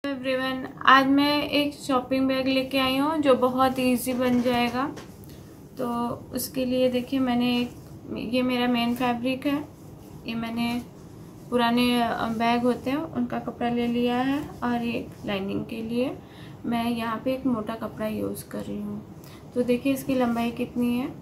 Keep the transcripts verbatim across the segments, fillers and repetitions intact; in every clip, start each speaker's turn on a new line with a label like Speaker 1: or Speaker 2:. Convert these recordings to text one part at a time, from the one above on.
Speaker 1: Everyone, आज मैं एक शॉपिंग बैग लेके आई हूँ जो बहुत इजी बन जाएगा। तो उसके लिए देखिए, मैंने एक ये मेरा मेन फैब्रिक है। ये मैंने पुराने बैग होते हैं उनका कपड़ा ले लिया है, और ये लाइनिंग के लिए मैं यहाँ पे एक मोटा कपड़ा यूज़ कर रही हूँ। तो देखिए इसकी लंबाई कितनी है।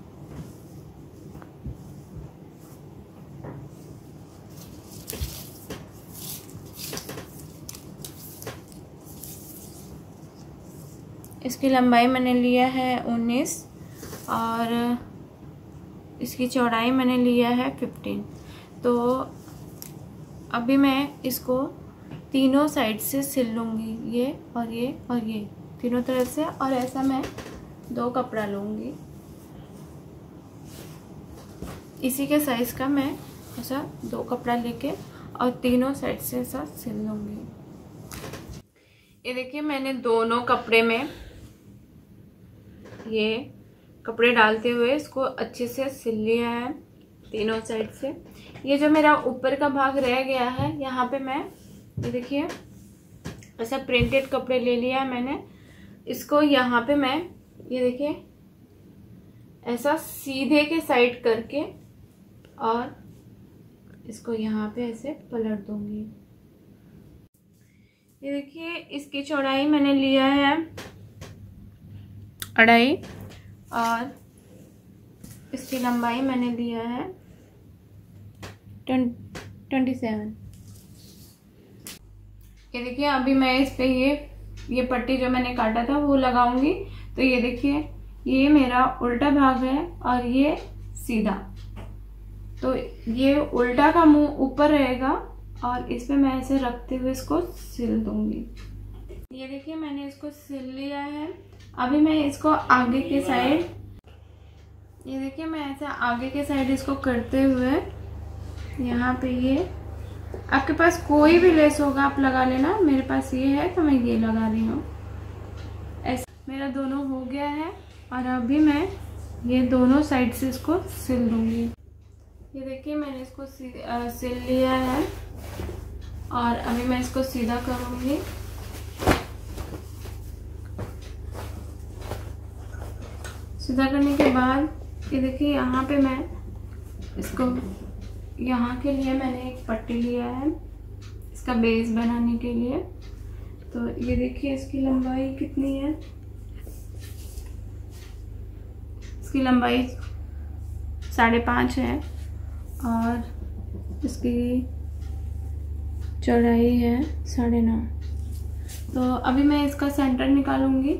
Speaker 1: इसकी लंबाई मैंने लिया है उन्नीस और इसकी चौड़ाई मैंने लिया है पंद्रह। तो अभी मैं इसको तीनों साइड से सिल लूँगी, ये और ये और ये तीनों तरफ से। और ऐसा मैं दो कपड़ा लूँगी, इसी के साइज़ का मैं ऐसा दो कपड़ा लेके और तीनों साइड से ऐसा सिल लूँगी। ये देखिए, मैंने दोनों कपड़े में ये कपड़े डालते हुए इसको अच्छे से सिल लिया है तीनों साइड से। ये जो मेरा ऊपर का भाग रह गया है, यहाँ पे मैं ये देखिए ऐसा प्रिंटेड कपड़े ले लिया है मैंने। इसको यहाँ पे मैं ये देखिए ऐसा सीधे के साइड करके और इसको यहाँ पे ऐसे पलट दूंगी। ये देखिए, इसकी चौड़ाई मैंने लिया है अढ़ाई और इसकी लंबाई मैंने लिया है ट्वेंटी सेवन। ये देखिए, अभी मैं इस पे ये ये पट्टी जो मैंने काटा था वो लगाऊंगी। तो ये देखिए, ये मेरा उल्टा भाग है और ये सीधा। तो ये उल्टा का मुंह ऊपर रहेगा और इस पे मैं ऐसे रखते हुए इसको सिल दूंगी। ये देखिए, मैंने इसको सिल लिया है। अभी मैं इसको आगे के साइड ये देखिए मैं ऐसा आगे के साइड इसको करते हुए यहाँ पे ये आपके पास कोई भी लेस होगा आप लगा लेना। मेरे पास ये है तो मैं ये लगा रही हूँ। ऐसा मेरा दोनों हो गया है और अभी मैं ये दोनों साइड से इसको सिल दूंगी। ये देखिए, मैंने इसको सिल लिया है और अभी मैं इसको सीधा करूँगी। सीधा करने के बाद ये देखिए, यहाँ पे मैं इसको यहाँ के लिए मैंने एक पट्टी लिया है इसका बेस बनाने के लिए। तो ये देखिए, इसकी लंबाई कितनी है। इसकी लंबाई साढ़े पाँच है और इसकी चौड़ाई है साढ़े नौ। तो अभी मैं इसका सेंटर निकालूंगी।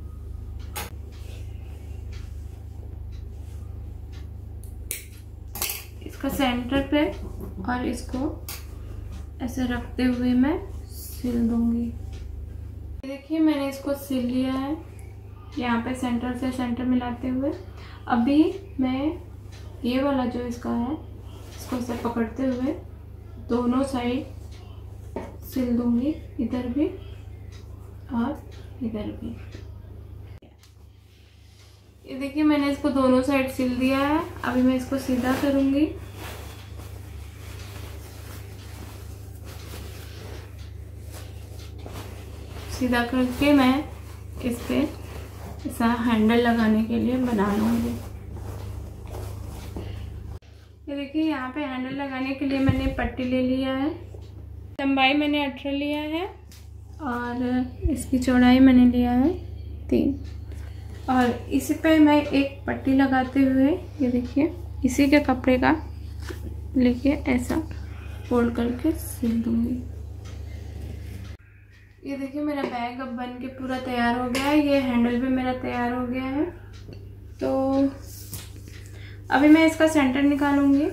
Speaker 1: इसका सेंटर पे और इसको ऐसे रखते हुए मैं सिल दूंगी। देखिए, मैंने इसको सिल लिया है यहाँ पे सेंटर से सेंटर मिलाते हुए। अभी मैं ये वाला जो इसका है इसको ऐसे पकड़ते हुए दोनों साइड सिल दूंगी, इधर भी और इधर भी। ये देखिए, मैंने इसको दोनों साइड सिल दिया है। अभी मैं इसको सीधा करूंगी। सीधा करके मैं इस पे ऐसा हैंडल लगाने के लिए बना लूंगी। ये देखिए, यहाँ पे हैंडल लगाने के लिए मैंने पट्टी ले लिया है। लंबाई मैंने अठारह लिया है और इसकी चौड़ाई मैंने लिया है तीन। और इस पे मैं एक पट्टी लगाते हुए ये देखिए इसी के कपड़े का लेके ऐसा फोल्ड करके सिल दूंगी। ये देखिए, मेरा बैग अब बन के पूरा तैयार हो गया है। ये हैंडल भी मेरा तैयार हो गया है। तो अभी मैं इसका सेंटर निकालूंगी।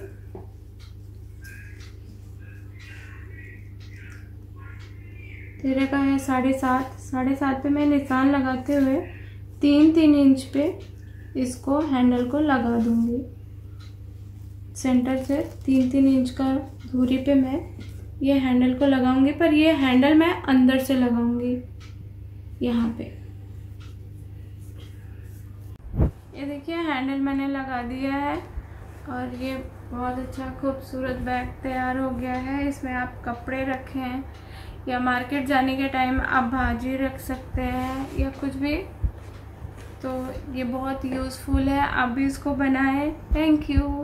Speaker 1: तेरे का है साढ़े सात साढ़े सात पे मैं निशान लगाते हुए तीन तीन इंच पे इसको हैंडल को लगा दूंगी। सेंटर से तीन तीन इंच का दूरी पे मैं ये हैंडल को लगाऊंगी, पर ये हैंडल मैं अंदर से लगाऊंगी यहाँ पे। ये देखिए, हैंडल मैंने लगा दिया है और ये बहुत अच्छा खूबसूरत बैग तैयार हो गया है। इसमें आप कपड़े रखें या मार्केट जाने के टाइम आप भाजी रख सकते हैं या कुछ भी। तो ये बहुत यूज़फुल है, आप भी इसको बनाएं। Thank you.